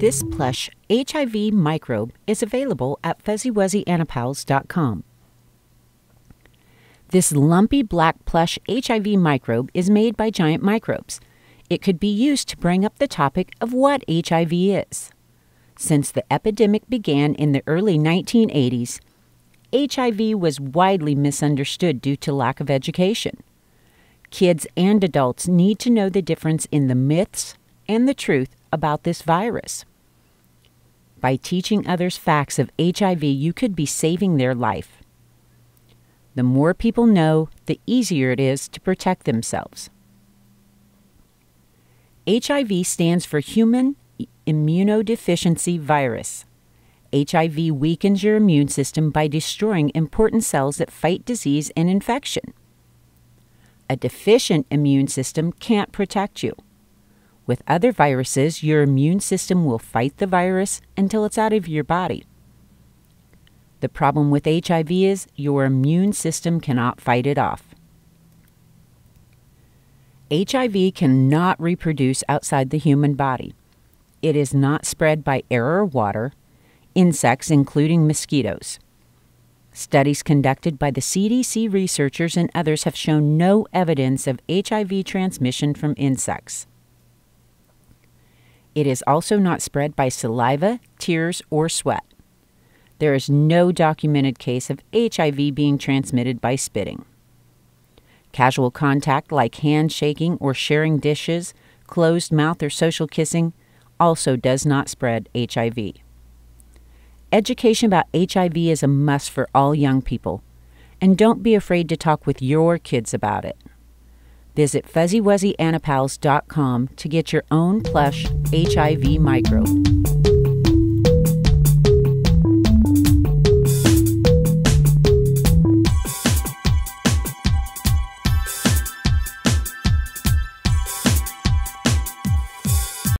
This plush HIV microbe is available at fuzzywuzzyAnipals.com. This lumpy black plush HIV microbe is made by Giant Microbes. It could be used to bring up the topic of what HIV is. Since the epidemic began in the early 1980s, HIV was widely misunderstood due to lack of education. Kids and adults need to know the difference in the myths and the truth about this virus. By teaching others facts of HIV, you could be saving their life. The more people know, the easier it is to protect themselves. HIV stands for Human Immunodeficiency Virus. HIV weakens your immune system by destroying important cells that fight disease and infection. A deficient immune system can't protect you. With other viruses, your immune system will fight the virus until it's out of your body. The problem with HIV is your immune system cannot fight it off. HIV cannot reproduce outside the human body. It is not spread by air or water, insects including mosquitoes. Studies conducted by the CDC researchers and others have shown no evidence of HIV transmission from insects. It is also not spread by saliva, tears, or sweat. There is no documented case of HIV being transmitted by spitting. Casual contact like handshaking or sharing dishes, closed mouth or social kissing also does not spread HIV. Education about HIV is a must for all young people, and don't be afraid to talk with your kids about it. Visit fuzzywuzzyAnipals.com to get your own plush HIV microbe.